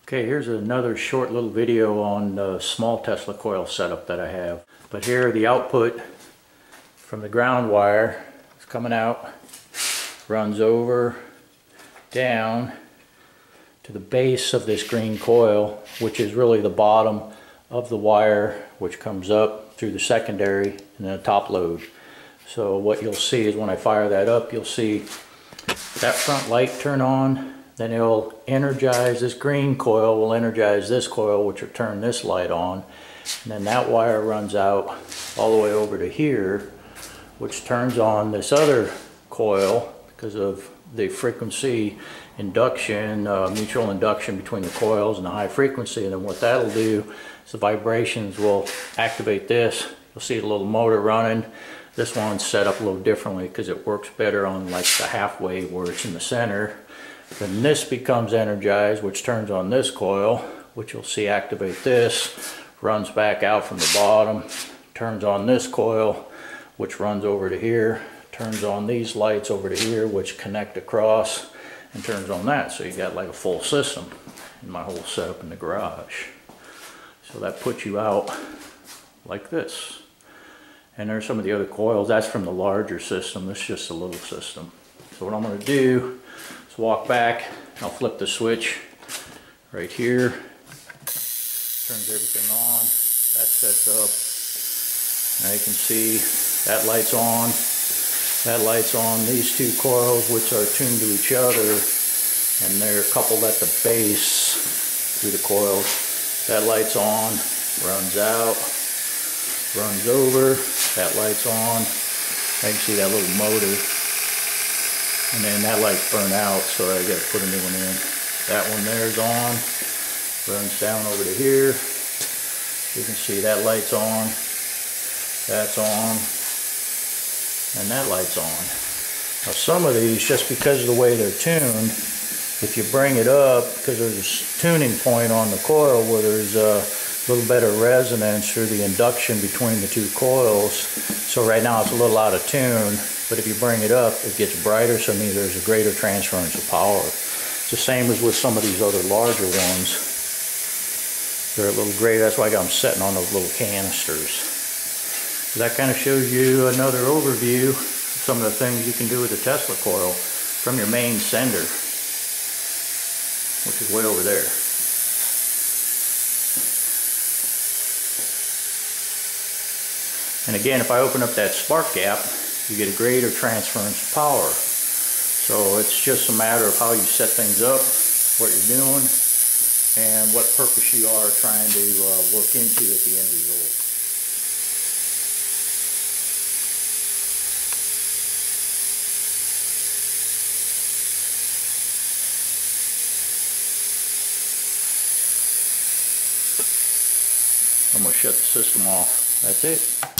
Okay, here's another short little video on the small Tesla coil setup that I have. But here the output from the ground wire is coming out, runs over, down to the base of this green coil, which is really the bottom of the wire, which comes up through the secondary and then a top load. So what you'll see is when I fire that up, you'll see that front light turn on. Then it'll energize this green coil, will energize this coil, which will turn this light on. And then that wire runs out all the way over to here, which turns on this other coil because of the frequency induction, mutual induction between the coils and the high frequency. And then what that'll do is the vibrations will activate this. You'll see the little motor running. This one's set up a little differently because it works better on like the half wave where it's in the center. Then this becomes energized, which turns on this coil, which you'll see activate this, runs back out from the bottom, turns on this coil, which runs over to here, turns on these lights over to here, which connect across, and turns on that. So you got like a full system in my whole setup in the garage. So that puts you out like this. And there's some of the other coils. That's from the larger system. This is just a little system. So what I'm going to do is walk back. I'll flip the switch right here. Turns everything on. That sets up. Now you can see that light's on. That light's on. These two coils, which are tuned to each other, and they're coupled at the base through the coils. That light's on, runs out, runs over. That light's on. I can see that little motor. And then that light's burned out, so I gotta put a new one in. That one there's on. Runs down over to here. You can see that light's on. That's on. And that light's on. Now some of these, just because of the way they're tuned, if you bring it up, because there's a tuning point on the coil where there's a little better resonance through the induction between the two coils. So right now it's a little out of tune, but if you bring it up, it gets brighter, so it means there's a greater transference of power. It's the same as with some of these other larger ones. They're a little greater, that's why I got them setting on those little canisters. So that kind of shows you another overview of some of the things you can do with the Tesla coil from your main sender, which is way over there. And again, if I open up that spark gap, you get a greater transference of power. So it's just a matter of how you set things up, what you're doing, and what purpose you are trying to work into at the end result. I'm going to shut the system off. That's it.